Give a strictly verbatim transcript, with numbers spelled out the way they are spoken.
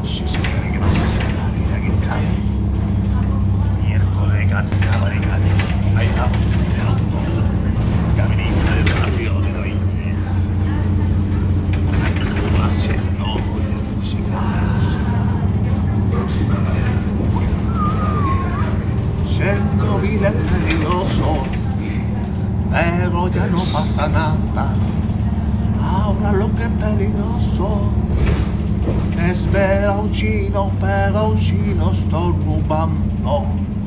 noche se tiene que pasar. Mira que estamos. Miércoles de Carnaval de Cádiz. Ahí vamos, en el auto. Caminito de relación de hoy. Haciendo de música. Siendo viles peligroso, pero ya no pasa nada. Ahora lo que es peligroso es ver a un chino, pero a un chino estornudando.